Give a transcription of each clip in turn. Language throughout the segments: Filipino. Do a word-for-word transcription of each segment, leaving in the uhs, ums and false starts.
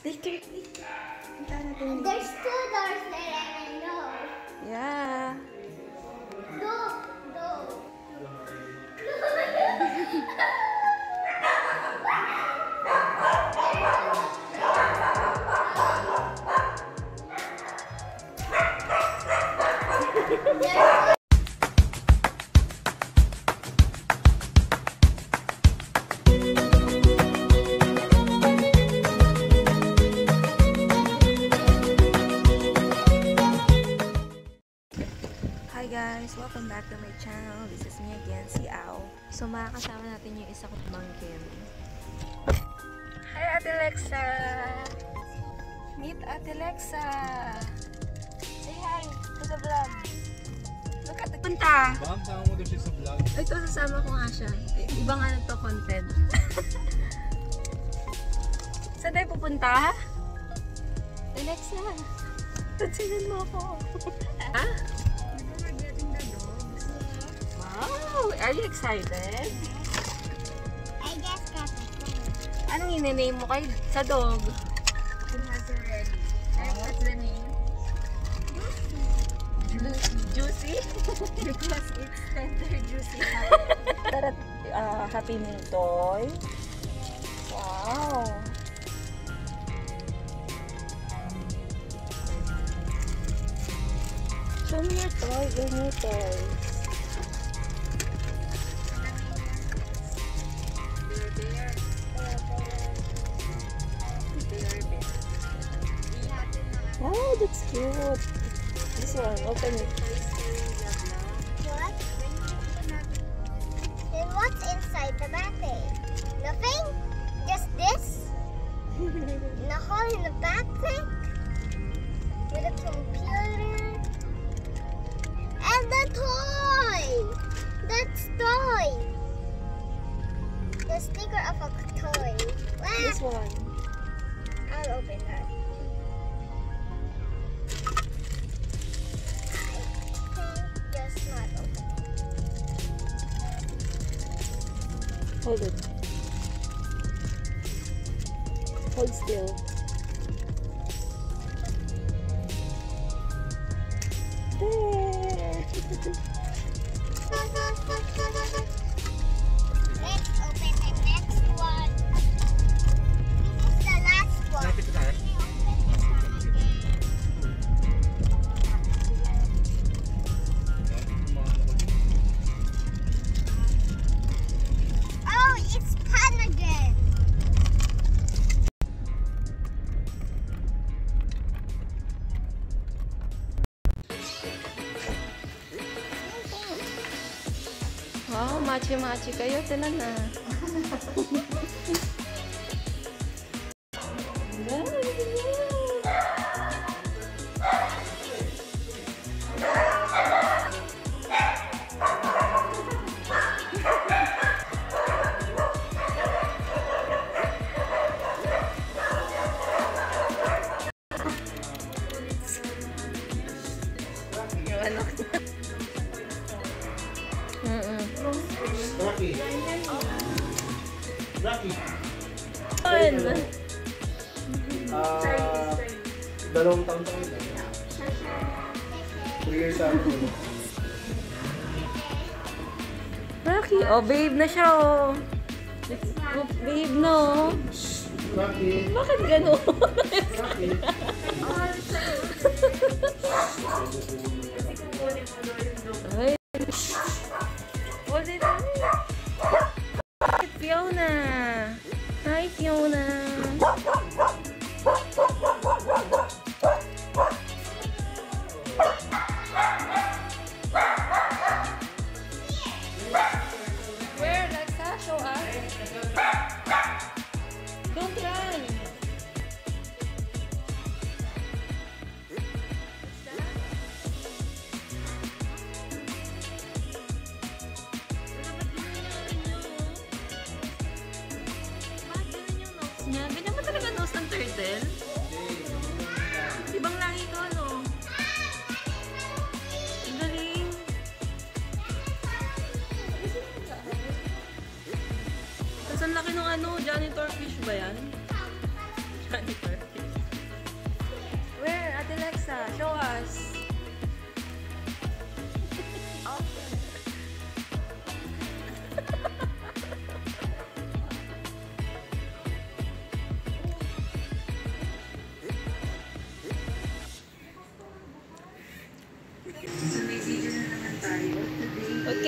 Later. Punta natin dito. There's two doors there and I know. Yeah. Go, go. Hi guys! Welcome back to my channel. This is me again, si Ao. So makakasama natin yung isa kong pamangkin. Hi Ate Lexa! Meet Ate Lexa! Say hi to the vlog! Look at the punta! Baka sama mo daw siya sa vlog. Ito, sasama ko nga siya. Ibang ano to, content. Saan tayo pupunta? Alexa! Tatsinan mo ako. Ha? Wow! Are you excited? I just got the phone. Anong i-name mo kay sa dog? It has already. What's the name? Juicy? Because it's tender juicy. Tara, uh, happy meal toy. Wow! Show me your toy, your new toys. Oh, that's cute. This one, open it. What? Then what's inside the backpack? Nothing? Just this? And a hole in the backpack? With a computer? And the toy! That's toy! The sticker of a toy. This Wow. one. I'll open that. Just not open. Hold it. Hold still. There. Let's open the next one. This is the last one. Lapit na tayo. Oh, it's Pan again. Wow, machi-machi kayo. Sila na. Yung anak niya. Mm-mm. Rocky. Rocky. Fun! Ah, dalawang taon taon ito. three years ako. Rocky, oh babe na siya oh. Oh, babe no. Rocky. Bakit gano'n? Rocky. Ay. Hold it on. Hi, Fiona. Hi, Fiona. Where, Lexa? Show us. Don't run. Niya. Ganyan ba talaga nose ng turtle? Ibang lahi to, ano? Ang galing. Tapos ang laki ng ano, janitor fish ba yan? Janitor fish.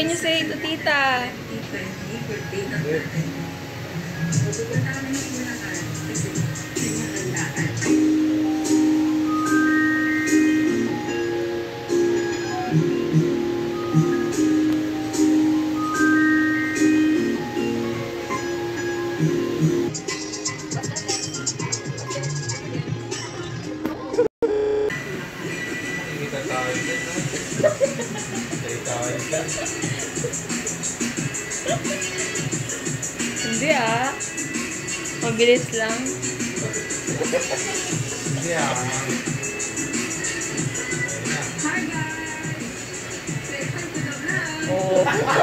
can you say to tita? Hindi ah. Mabilis lang. Hindi ah. Hi guys! Welcome to the vlog! Oo.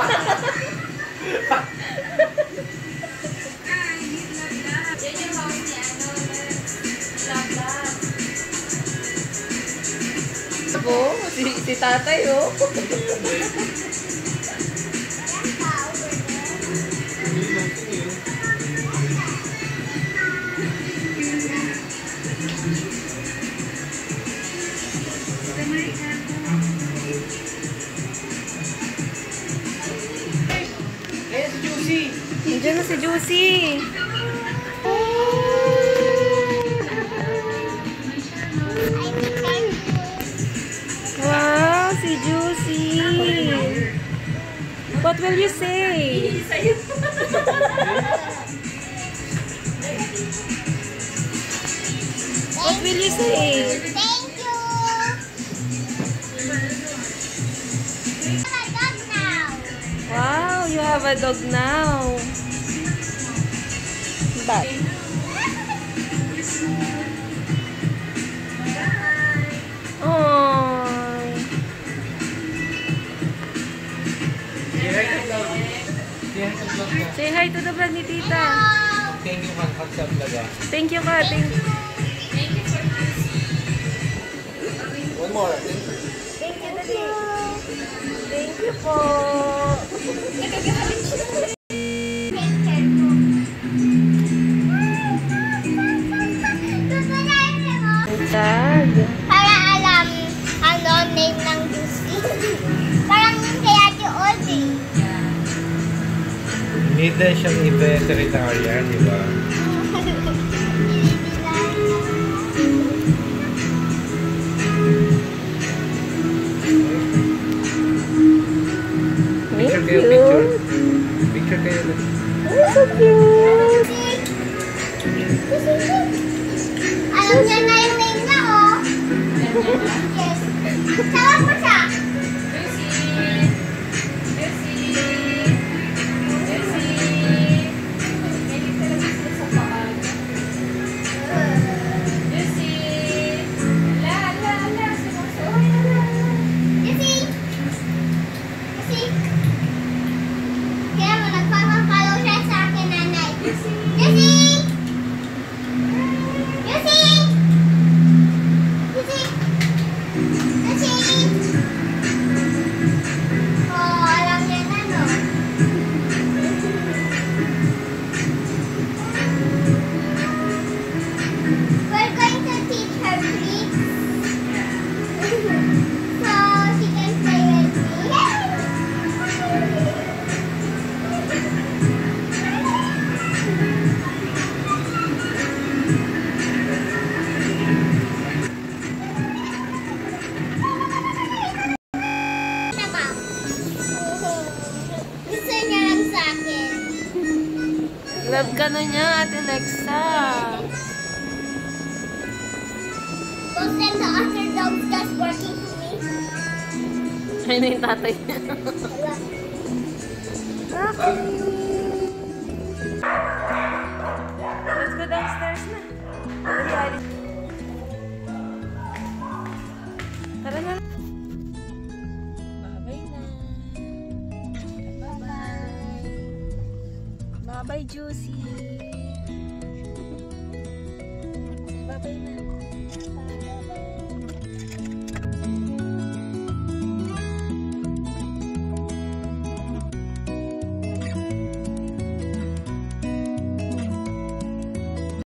Hi! Meet Love Love! Yan yung house ni ano, Love Love. Ako, si, si tatay oh. Eh, si Juicy. Nandiyan na si Juicy. Wow, si Juicy. What will you say? What will you say? Thank you. I'm a dog now. Wow, you have a dog now. But oh, say hi to the vlog ni tita. Thank you, man. Pagsa talaga. Thank you ka. Thank you. One more. Thank you, Daddy. Thank you po. Tag. Para alam ano name ng Juicy. Parang yung kay Ate Audrey. Need na siyang i-veterinarian, di ba? Picture kayo, picture. Picture kayo. Oh, so cute. Alam niya na yung name niya, oh. Yes. Tawag mo siya. Juicy. Juicy. Kaya mo, nagpapapalo siya sa akin, nanay. Juicy. Juicy. Juicy. Juicy. Oh, alam niya na, no? We're going to teach her tricks. So she can play with me. Tama. Gusto niya lang sa akin. Love ka na niya, Ate Lexa. Don't send the other dogs that's working for me. Ayun na yung tatay niya. Let's go downstairs na. Dali, alis. Tara na. Bye-bye na. Bye-bye. Bye-bye, Juicy.